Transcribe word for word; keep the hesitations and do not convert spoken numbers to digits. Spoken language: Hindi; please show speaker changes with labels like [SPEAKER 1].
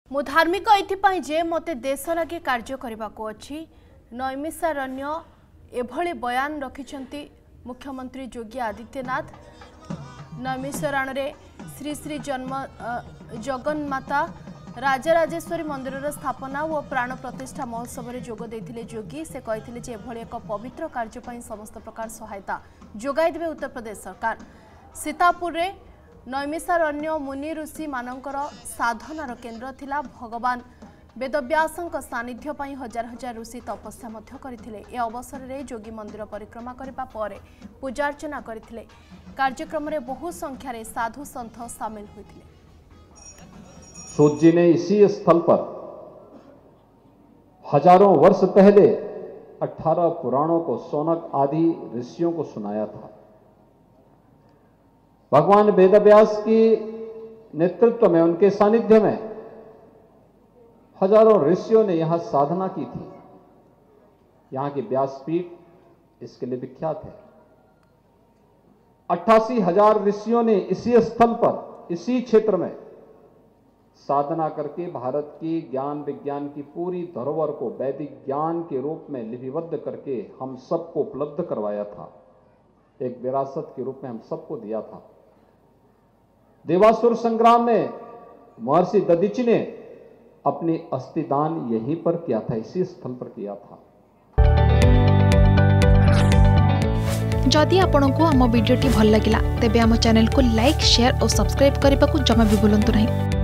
[SPEAKER 1] मु धार्मिक एथिपाई जे मते देश लगे कार्य करने को अच्छी नैमिषारण्य एभली बयान रखिछंती मुख्यमंत्री योगी आदित्यनाथ। नैमिषारण्य श्री श्री जन्म जगन्माता राजराजेश्वरी मंदिर स्थापना और प्राण प्रतिष्ठा महोत्सव में जोग देथिले योगी। से कहिथिले जे एभली एक पवित्र कार्य पई समस्त प्रकार सहायता जोगाई देबे उत्तर प्रदेश सरकार। सीतापुर रे नैमिषारण्य मुनि ऋषि मानकर साधनार केन्द्र थिला। भगवान वेदव्यासंक सानिध्य पई हजार हजार ऋषि तपस्या मध्य करथिले। ए अवसर रे योगी मंदिर परिक्रमा करिबा परे पूजा अर्चना करथिले। कार्यक्रम रे बहु संख्या रे साधु संत शामिल होइथिले।
[SPEAKER 2] सूत जी ने इसी स्थल पर हजारों वर्ष पहले अठारह पुराणों को सौनक आदि ऋषियों को सुनाया था। भगवान वेदव्यास की नेतृत्व में, उनके सानिध्य में हजारों ऋषियों ने यहां साधना की थी। यहां की व्यासपीठ इसके लिए विख्यात है। अट्ठासी हजार ऋषियों ने इसी स्थल पर, इसी क्षेत्र में साधना करके भारत की ज्ञान विज्ञान की पूरी धरोहर को वैदिक ज्ञान के रूप में लिपिबद्ध करके हम सबको उपलब्ध करवाया था। एक विरासत के रूप में हम सबको दिया था। देवासुर संग्राम में महर्षि दधीचि ने अपनी अस्थिदान यहीं पर किया था, इसी स्थल पर किया था।
[SPEAKER 3] जदि आपंक आम भिडी भल लगा तेब आम चैनल को लाइक, शेयर और सब्सक्राइब करने को जमा भी भूलु नहीं।